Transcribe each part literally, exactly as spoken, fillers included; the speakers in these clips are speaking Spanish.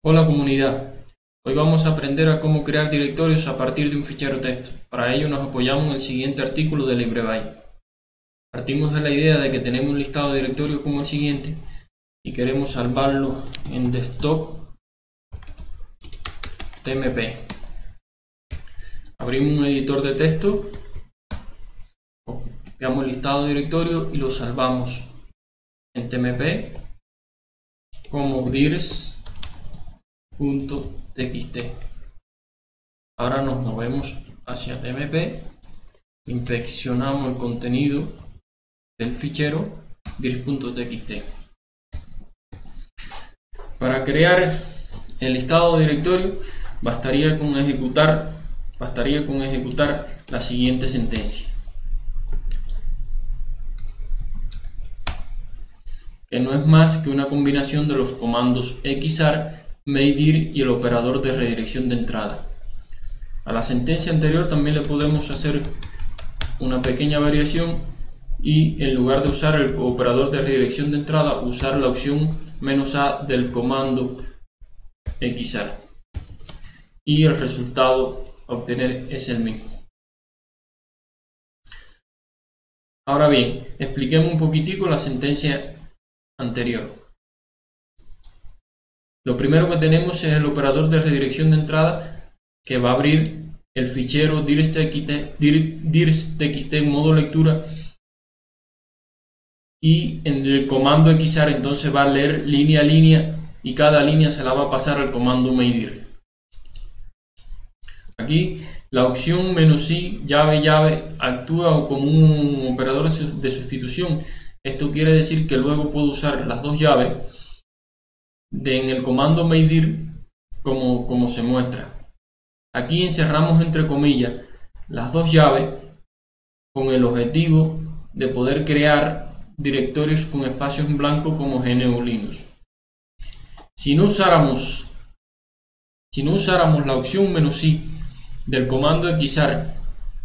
Hola comunidad, hoy vamos a aprender a cómo crear directorios a partir de un fichero texto. Para ello nos apoyamos en el siguiente artículo de LibreBay. Partimos de la idea de que tenemos un listado de directorios como el siguiente y queremos salvarlo en desktop tmp. Abrimos un editor de texto, copiamos el listado de directorios y lo salvamos en tmp como dirs.txt. Ahora nos movemos hacia tmp, inspeccionamos el contenido del fichero dirs.txt. Para crear el listado de directorio bastaría con ejecutar bastaría con ejecutar la siguiente sentencia, que no es más que una combinación de los comandos xar, maidir y el operador de redirección de entrada. A la sentencia anterior también le podemos hacer una pequeña variación y en lugar de usar el operador de redirección de entrada, usar la opción "-a" del comando xar, y el resultado a obtener es el mismo. Ahora bien, expliquemos un poquitico la sentencia anterior. Lo primero que tenemos es el operador de redirección de entrada, que va a abrir el fichero dirs.txt dirs.txt en modo lectura, y en el comando xar entonces va a leer línea a línea y cada línea se la va a pasar al comando maidir. Aquí la opción "-i", llave llave, actúa como un operador de sustitución. Esto quiere decir que luego puedo usar las dos llaves de en el comando maidir como, como se muestra. Aquí encerramos entre comillas las dos llaves con el objetivo de poder crear directorios con espacios en blanco como G N U Linux. Si no usáramos, si no usáramos la opción "-i" del comando xar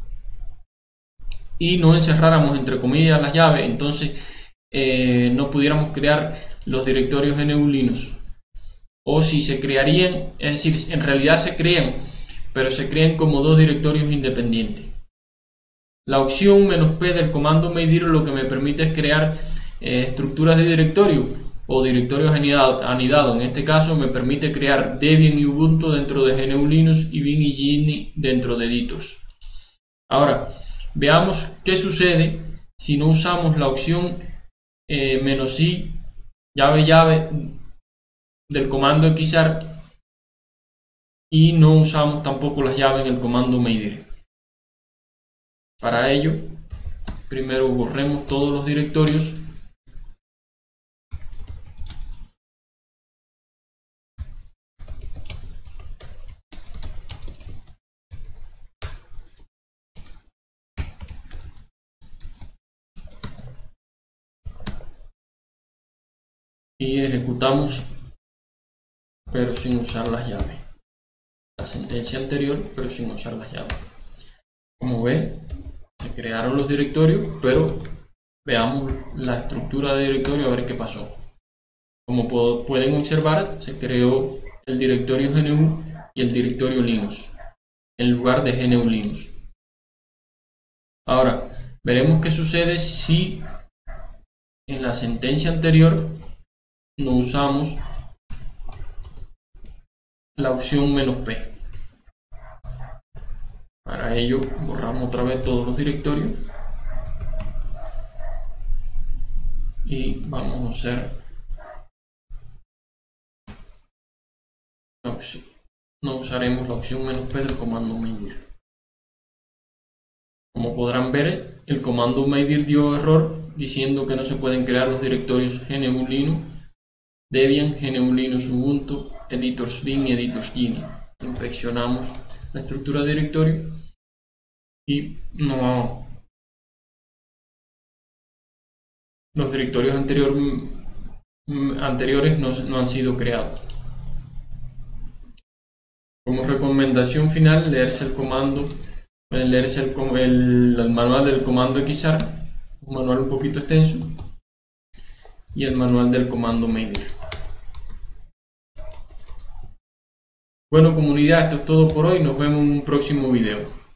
y no encerráramos entre comillas las llaves, entonces eh, no pudiéramos crear los directorios G N U Linux. O si se crearían, es decir, en realidad se crean, pero se crean como dos directorios independientes. La opción "-p" del comando maidir lo que me permite es crear eh, estructuras de directorio o directorios anidados. Anidado. En este caso me permite crear Debian y Ubuntu dentro de G N U Linux y Vim y Ginny dentro de Editos. Ahora, veamos qué sucede si no usamos la opción eh, "-i", llave llave del comando xar y no usamos tampoco las llaves en el comando maidir. Para ello, primero borremos todos los directorios y ejecutamos, pero sin usar las llaves. La sentencia anterior, pero sin usar las llaves. Como ve, se crearon los directorios, pero veamos la estructura de directorio a ver qué pasó. Como pueden observar, se creó el directorio G N U y el directorio Linux en lugar de G N U Linux. Ahora, veremos qué sucede si en la sentencia anterior no usamos la opción "-p". Para ello borramos otra vez todos los directorios y vamos a hacer la opción. No usaremos la opción "-p" del comando maidir. Como podrán ver, el comando maidir dio error diciendo que no se pueden crear los directorios G N U Linux, Debian, G N U Linux Ubuntu, Editors Vim y Editors Ginny. Inspeccionamos la estructura de directorio y no, los directorios anterior, anteriores no, no han sido creados. Como recomendación final, leerse el comando, leerse el, el, el manual del comando xar, un manual un poquito extenso, y el manual del comando maidir. Bueno, comunidad, esto es todo por hoy. Nos vemos en un próximo video.